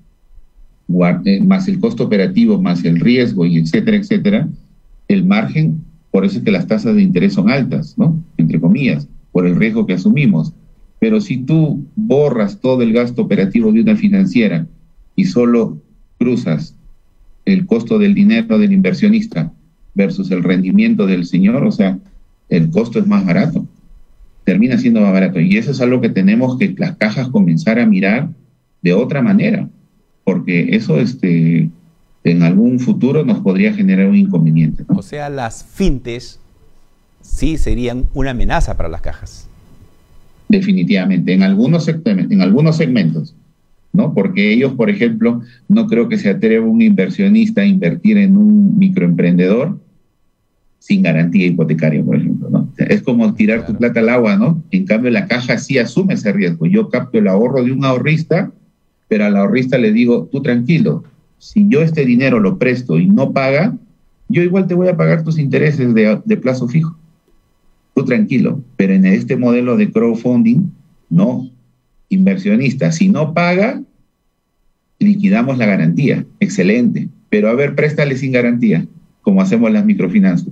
más el costo operativo, más el riesgo, y etcétera, etcétera, el margen, por eso es que las tasas de interés son altas, ¿no? Entre comillas. por el riesgo que asumimos. Pero si tú borras todo el gasto operativo de una financiera y solo cruzas el costo del dinero del inversionista versus el rendimiento del señor, o sea, el costo es más barato, termina siendo más barato. Y eso es algo que tenemos que las cajas comenzar a mirar de otra manera, porque eso este, en algún futuro nos podría generar un inconveniente, ¿no? O sea, las fintechs sí serían una amenaza para las cajas. Definitivamente, en algunos segmentos, en algunos segmentos, ¿no? Porque ellos, por ejemplo, no creo que se atreva un inversionista a invertir en un microemprendedor sin garantía hipotecaria, por ejemplo, ¿no? O sea, es como tirar claro. tu plata al agua, ¿no? En cambio, la caja sí asume ese riesgo. Yo capto el ahorro de un ahorrista, pero al ahorrista le digo, tú tranquilo, si yo este dinero lo presto y no paga, yo igual te voy a pagar tus intereses de, de plazo fijo. Tú tranquilo, pero en este modelo de crowdfunding, no. Inversionista, si no paga, liquidamos la garantía. Excelente. Pero a ver, préstale sin garantía, como hacemos las microfinanzas.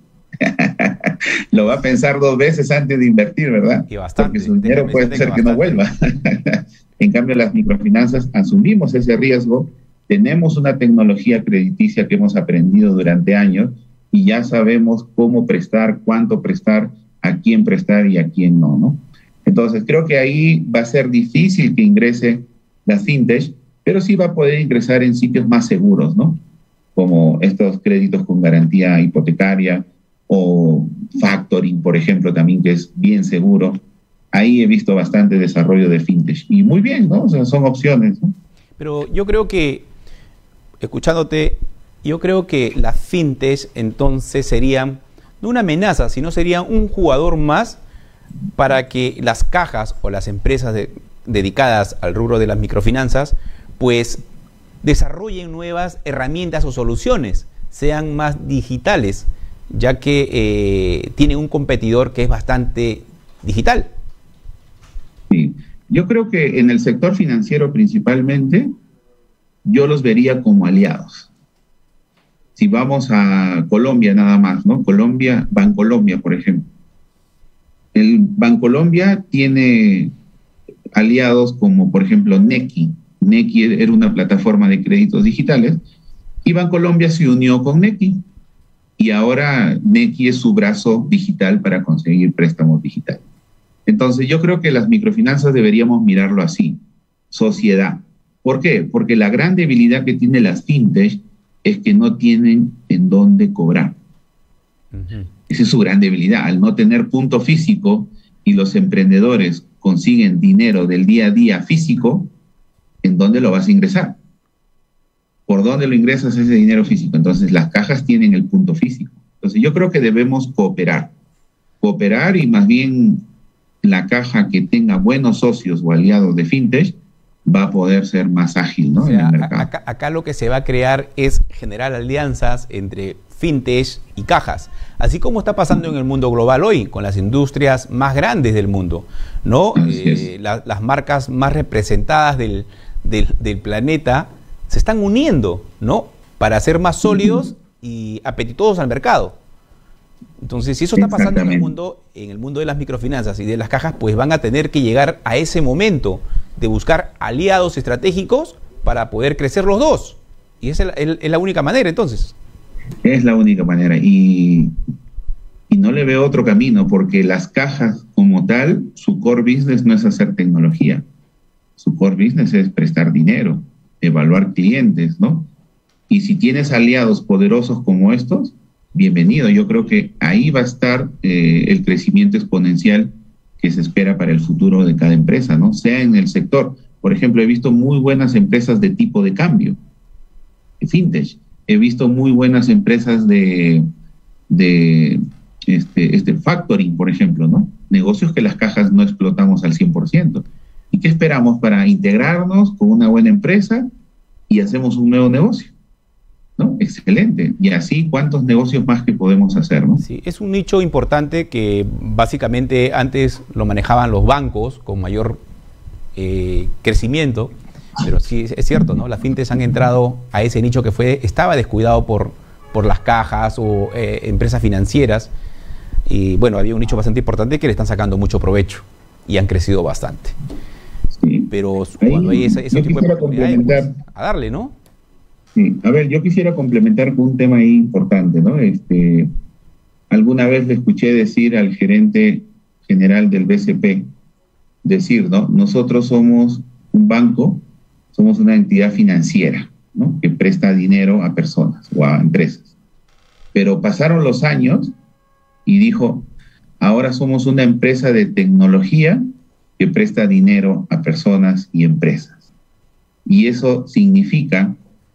Lo va a pensar dos veces antes de invertir, ¿verdad? Y bastante. Porque su dinero puede ser que, que no vuelva. En cambio, las microfinanzas asumimos ese riesgo. Tenemos una tecnología crediticia que hemos aprendido durante años y ya sabemos cómo prestar, cuánto prestar, a quién prestar y a quién no, ¿no? Entonces, creo que ahí va a ser difícil que ingrese la fintech, pero sí va a poder ingresar en sitios más seguros, ¿no? Como estos créditos con garantía hipotecaria o factoring, por ejemplo, también, que es bien seguro. Ahí he visto bastante desarrollo de fintech. Y muy bien, ¿no? O sea, son opciones, ¿no? Pero yo creo que, escuchándote, yo creo que las fintech entonces serían no una amenaza, sino serían un jugador más para que las cajas o las empresas de, dedicadas al rubro de las microfinanzas, pues desarrollen nuevas herramientas o soluciones, sean más digitales, ya que eh, tienen un competidor que es bastante digital. Sí, yo creo que en el sector financiero principalmente, yo los vería como aliados. Si vamos a Colombia nada más, ¿no? Colombia, Bancolombia, por ejemplo. El Bancolombia tiene aliados como, por ejemplo, Nequi. Nequi era una plataforma de créditos digitales y Bancolombia se unió con Nequi. Y ahora Nequi es su brazo digital para conseguir préstamos digitales. Entonces, yo creo que las microfinanzas deberíamos mirarlo así, sociedad. ¿Por qué? Porque la gran debilidad que tiene las fintech es que no tienen en dónde cobrar. Uh-huh. Esa es su gran debilidad. Al no tener punto físico y los emprendedores consiguen dinero del día a día físico, ¿en dónde lo vas a ingresar? ¿Por dónde lo ingresas ese dinero físico? Entonces, las cajas tienen el punto físico. Entonces, yo creo que debemos cooperar. Cooperar y más bien la caja que tenga buenos socios o aliados de fintech va a poder ser más ágil, ¿no? O sea, en el mercado. Acá, acá lo que se va a crear es generar alianzas entre fintech y cajas, así como está pasando en el mundo global hoy, con las industrias más grandes del mundo, ¿no? Eh, la, las marcas más representadas del, del, del planeta se están uniendo, ¿no? Para ser más sólidos y apetitosos al mercado. Entonces, si eso está pasando en el mundo, en el mundo de las microfinanzas y de las cajas, pues van a tener que llegar a ese momento de buscar aliados estratégicos para poder crecer los dos. Y esa es la, es la única manera, entonces. Es la única manera. Y, y no le veo otro camino, porque las cajas como tal, su core business no es hacer tecnología. Su core business es prestar dinero, evaluar clientes, ¿no? Y si tienes aliados poderosos como estos, bienvenido. Yo creo que ahí va a estar eh, el crecimiento exponencial que se espera para el futuro de cada empresa, ¿no? Sea en el sector. Por ejemplo, he visto muy buenas empresas de tipo de cambio, de fintech. He visto muy buenas empresas de, de este, este factoring, por ejemplo, ¿no? Negocios que las cajas no explotamos al cien por ciento. ¿Y qué esperamos para integrarnos con una buena empresa y hacemos un nuevo negocio? ¿No? Excelente. Y así, ¿cuántos negocios más que podemos hacer, ¿no? Sí, es un nicho importante que básicamente antes lo manejaban los bancos con mayor eh, crecimiento, pero sí es cierto, ¿no? Las fintechs han entrado a ese nicho que fue estaba descuidado por, por las cajas o eh, empresas financieras Y bueno, había un nicho bastante importante que le están sacando mucho provecho y han crecido bastante. Sí. Pero Ahí, cuando hay ese, ese yo tipo de quisiera oportunidades, complementar. pues, a darle, ¿no? Sí, a ver, yo quisiera complementar con un tema ahí importante, ¿no? Este, alguna vez le escuché decir al gerente general del B C P, decir, ¿no? Nosotros somos un banco, somos una entidad financiera, ¿no? Que presta dinero a personas o a empresas. Pero pasaron los años y dijo, ahora somos una empresa de tecnología que presta dinero a personas y empresas. Y eso significa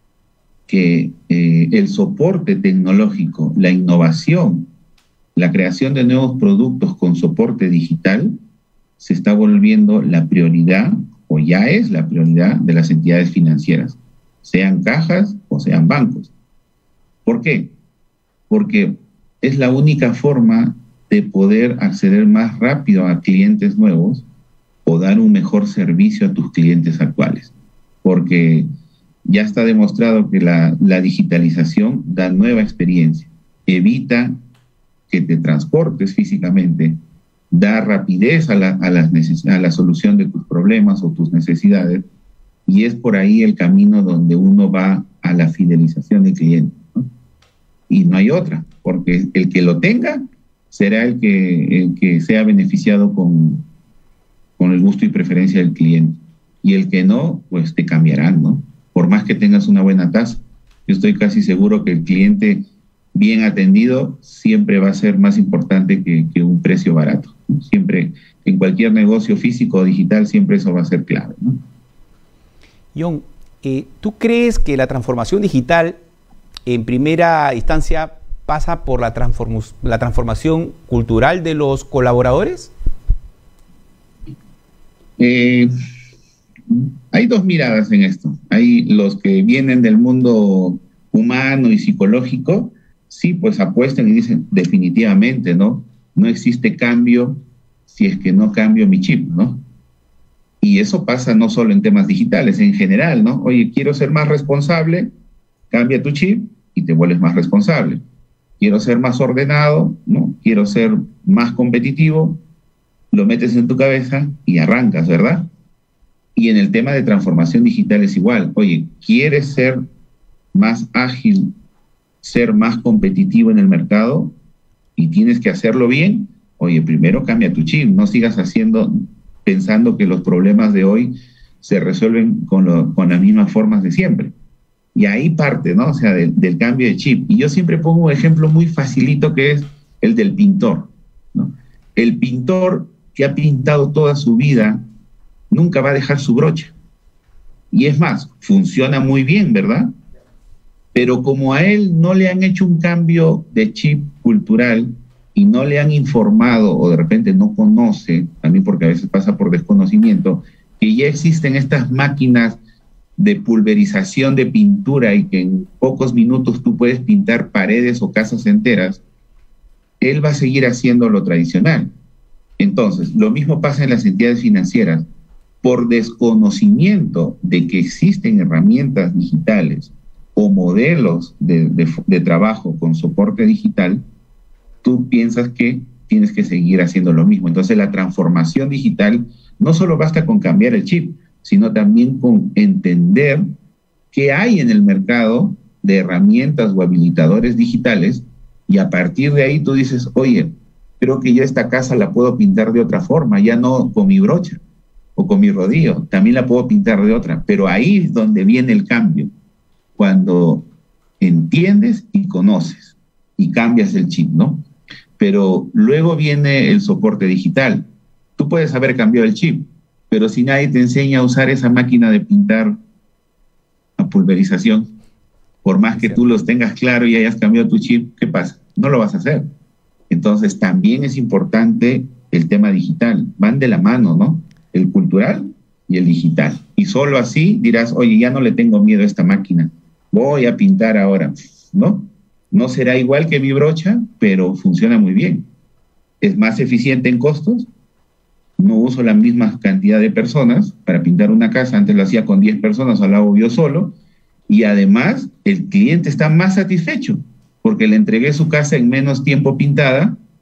que eh, el soporte tecnológico, la innovación, la creación de nuevos productos con soporte digital se está volviendo la prioridad, o ya es la prioridad de las entidades financieras, sean cajas o sean bancos. ¿Por qué? Porque es la única forma de poder acceder más rápido a clientes nuevos o dar un mejor servicio a tus clientes actuales. Porque ya está demostrado que la, la digitalización da nueva experiencia, evita que te transportes físicamente, da rapidez a la, a, las neces- a la solución de tus problemas o tus necesidades, y es por ahí el camino donde uno va a la fidelización del cliente, ¿no? Y no hay otra, porque el que lo tenga será el que, el que sea beneficiado con, con el gusto y preferencia del cliente, y el que no, pues te cambiarán, ¿no? Por más que tengas una buena tasa. Yo estoy casi seguro que el cliente bien atendido siempre va a ser más importante que, que un precio barato, ¿no? Siempre, en cualquier negocio físico o digital, siempre eso va a ser clave, ¿no? John, eh, ¿tú crees que la transformación digital en primera instancia pasa por la, transform- la transformación cultural de los colaboradores? Eh, hay dos miradas en esto. Hay los que vienen del mundo humano y psicológico, sí, pues apuestan y dicen definitivamente, ¿no? No existe cambio si es que no cambio mi chip, ¿no? Y eso pasa no solo en temas digitales, en general, ¿no? Oye, quiero ser más responsable, cambia tu chip y te vuelves más responsable. Quiero ser más ordenado, ¿no? Quiero ser más competitivo, lo metes en tu cabeza y arrancas, ¿verdad? Y en el tema de transformación digital es igual. Oye, ¿quieres ser más ágil, ser más competitivo en el mercado y tienes que hacerlo bien? Oye, primero cambia tu chip, no sigas haciendo, pensando que los problemas de hoy se resuelven con, lo, con las mismas formas de siempre. Y ahí parte, ¿no? O sea, de, del cambio de chip. Y yo siempre pongo un ejemplo muy facilito que es el del pintor, ¿no? El pintor que ha pintado toda su vida nunca va a dejar su brocha. Y es más, funciona muy bien, ¿verdad? Pero como a él no le han hecho un cambio de chip cultural y no le han informado o de repente no conoce, también porque a veces pasa por desconocimiento, que ya existen estas máquinas de pulverización de pintura y que en pocos minutos tú puedes pintar paredes o casas enteras, él va a seguir haciendo lo tradicional. Entonces, lo mismo pasa en las entidades financieras. Por desconocimiento de que existen herramientas digitales o modelos de, de, de trabajo con soporte digital, tú piensas que tienes que seguir haciendo lo mismo. Entonces, la transformación digital no solo basta con cambiar el chip, sino también con entender qué hay en el mercado de herramientas o habilitadores digitales, y a partir de ahí tú dices, oye, creo que yo esta casa la puedo pintar de otra forma, ya no con mi brocha o con mi rodillo, también la puedo pintar de otra. Pero ahí es donde viene el cambio, cuando entiendes y conoces y cambias el chip, ¿no? Pero luego viene el soporte digital. Tú puedes haber cambiado el chip, pero si nadie te enseña a usar esa máquina de pintar a pulverización, por más que tú los tengas claro y hayas cambiado tu chip, ¿qué pasa? No lo vas a hacer. Entonces también es importante el tema digital. Van de la mano, ¿no? El cultural y el digital. Y solo así dirás, oye, ya no le tengo miedo a esta máquina, voy a pintar ahora, ¿no? No será igual que mi brocha, pero funciona muy bien. Es más eficiente en costos, no uso la misma cantidad de personas para pintar una casa, antes lo hacía con diez personas, ahora lo hago yo solo, y además el cliente está más satisfecho, porque le entregué su casa en menos tiempo pintada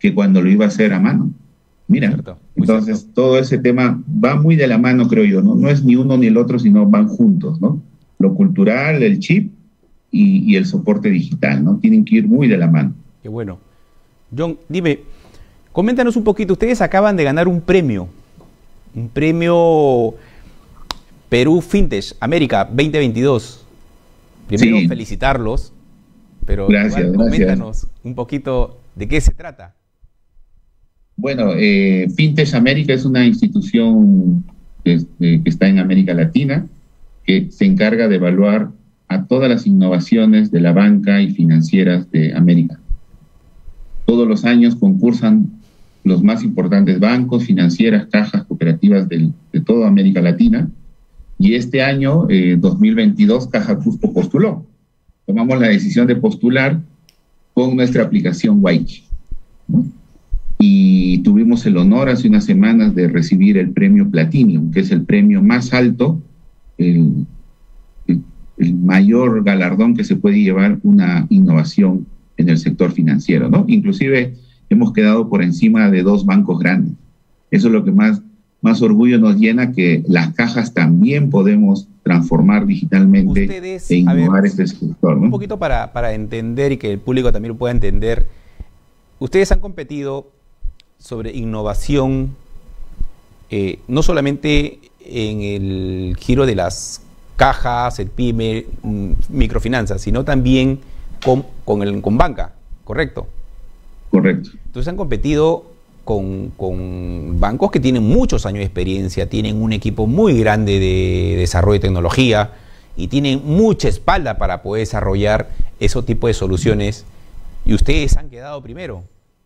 que cuando lo iba a hacer a mano. Mira, cierto, entonces cierto. Todo ese tema va muy de la mano, creo yo, ¿no? No es ni uno ni el otro, sino van juntos, ¿no? Lo cultural, el chip y, y el soporte digital, ¿no? Tienen que ir muy de la mano. Qué bueno. John, dime, coméntanos un poquito, ustedes acaban de ganar un premio, un premio Perú Fintech América veinte veintidós. Primero, sí. felicitarlos, pero gracias, igual, gracias. coméntanos un poquito de qué se trata. Bueno, eh, Fintech América es una institución que, que está en América Latina, que se encarga de evaluar a todas las innovaciones de la banca y financieras de América. Todos los años concursan los más importantes bancos, financieras, cajas, cooperativas de, de toda América Latina, y este año, eh, dos mil veintidós, Caja Cusco postuló. Tomamos la decisión de postular con nuestra aplicación Waiki, ¿no? Y tuvimos el honor hace unas semanas de recibir el premio Platinum, que es el premio más alto, el, el, el mayor galardón que se puede llevar una innovación en el sector financiero, ¿no? Inclusive hemos quedado por encima de dos bancos grandes. Eso es lo que más, más orgullo nos llena, que las cajas también podemos transformar digitalmente Ustedes, e innovar ver, este sector, ¿no? Un poquito para, para entender y que el público también lo pueda entender. Ustedes han competido sobre innovación, eh, no solamente en el giro de las cajas, el pyme, microfinanzas, sino también con, con, el, con banca, ¿correcto? Correcto. Entonces han competido con, con bancos que tienen muchos años de experiencia, tienen un equipo muy grande de desarrollo de tecnología y tienen mucha espalda para poder desarrollar ese tipo de soluciones, y ustedes han quedado primero.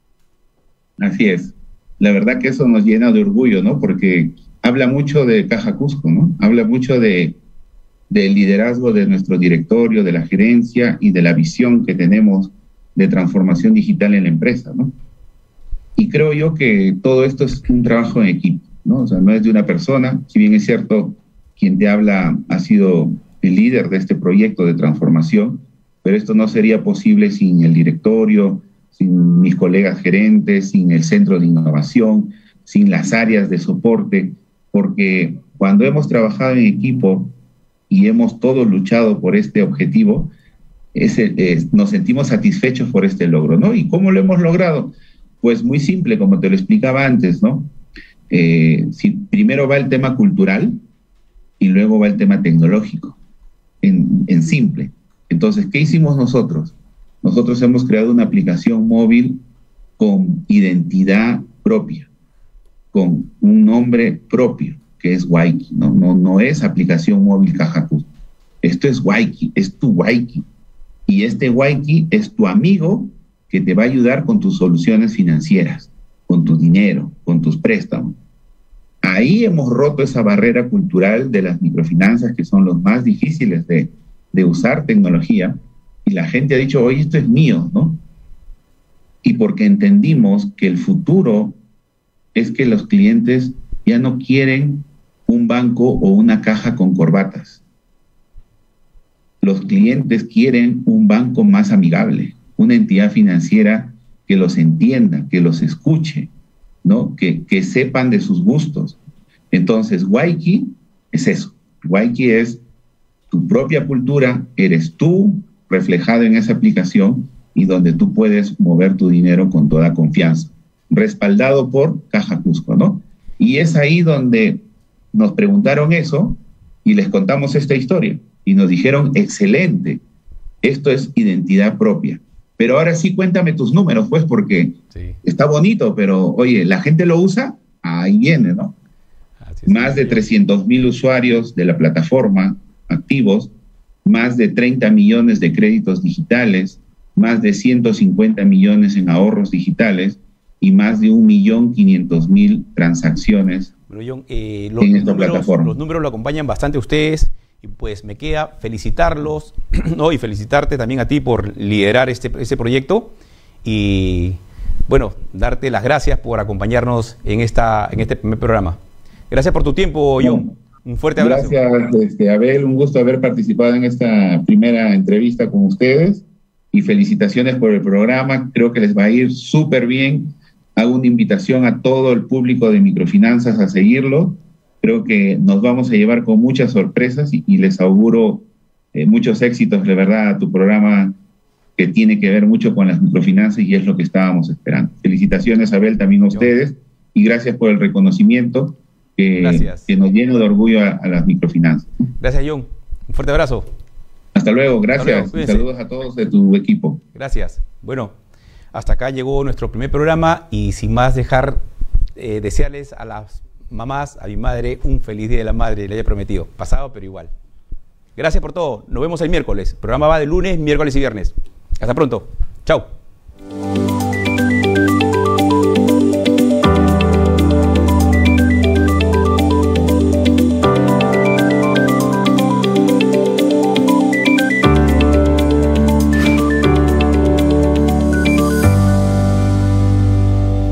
Así es. La verdad que eso nos llena de orgullo, ¿no? Porque habla mucho de Caja Cusco, ¿no? Habla mucho de del liderazgo de nuestro directorio, de la gerencia y de la visión que tenemos de transformación digital en la empresa, ¿no? Y creo yo que todo esto es un trabajo en equipo, ¿no? O sea, no es de una persona. Si bien es cierto, quien te habla ha sido el líder de este proyecto de transformación, pero esto no sería posible sin el directorio, sin mis colegas gerentes, sin el centro de innovación, sin las áreas de soporte, porque cuando hemos trabajado en equipo y hemos todos luchado por este objetivo, es, es, nos sentimos satisfechos por este logro, ¿no? ¿Y cómo lo hemos logrado? Pues muy simple, como te lo explicaba antes, ¿no? Eh, si primero va el tema cultural y luego va el tema tecnológico, en, en simple. Entonces, ¿qué hicimos nosotros? Nosotros hemos creado una aplicación móvil con identidad propia, con un nombre propio, que es Waiki, ¿no? No, no es aplicación móvil Caja Cusco. Esto es Waiki, es tu Waiki. Y este Waiki es tu amigo que te va a ayudar con tus soluciones financieras, con tu dinero, con tus préstamos. Ahí hemos roto esa barrera cultural de las microfinanzas, que son los más difíciles de, de usar tecnología, y la gente ha dicho, oye, esto es mío, ¿no? Y porque entendimos que el futuro es que los clientes ya no quieren un banco o una caja con corbatas. Los clientes quieren un banco más amigable, una entidad financiera que los entienda, que los escuche, ¿no? Que, que sepan de sus gustos. Entonces, Waiki es eso. Waiki es tu propia cultura, eres tú reflejado en esa aplicación y donde tú puedes mover tu dinero con toda confianza, respaldado por Caja Cusco, ¿no? Y es ahí donde nos preguntaron eso y les contamos esta historia y nos dijeron, excelente, esto es identidad propia. Pero ahora sí cuéntame tus números, pues, porque sí, está bonito, pero oye, ¿la gente lo usa? Ahí viene, ¿no? Más de trescientos mil usuarios de la plataforma activos, más de treinta millones de créditos digitales, más de ciento cincuenta millones en ahorros digitales y más de un millón quinientos mil transacciones bueno, John, eh, los, en esta números, plataforma. Los números lo acompañan bastante a ustedes y pues me queda felicitarlos, ¿no? Y felicitarte también a ti por liderar este, este proyecto y, bueno, darte las gracias por acompañarnos en, esta, en este primer programa. Gracias por tu tiempo, John. Bueno, un fuerte abrazo. Gracias, este, Abel. Un gusto haber participado en esta primera entrevista con ustedes y felicitaciones por el programa. Creo que les va a ir súper bien. hago una invitación a todo el público de Microfinanzas a seguirlo. Creo que nos vamos a llevar con muchas sorpresas y, y les auguro eh, muchos éxitos, de verdad, a tu programa, que tiene que ver mucho con las microfinanzas y es lo que estábamos esperando. Felicitaciones, Abel, también a ustedes, y gracias por el reconocimiento que, que nos llena de orgullo a, a las microfinanzas. Gracias, John. Un fuerte abrazo. Hasta luego, gracias. Hasta luego, saludos a todos de tu equipo. Gracias. Bueno, hasta acá llegó nuestro primer programa y sin más dejar eh, desearles a las mamás, a mi madre, un feliz Día de la Madre, le haya prometido. Pasado, pero igual. Gracias por todo. Nos vemos el miércoles. El programa va de lunes, miércoles y viernes. Hasta pronto. Chao.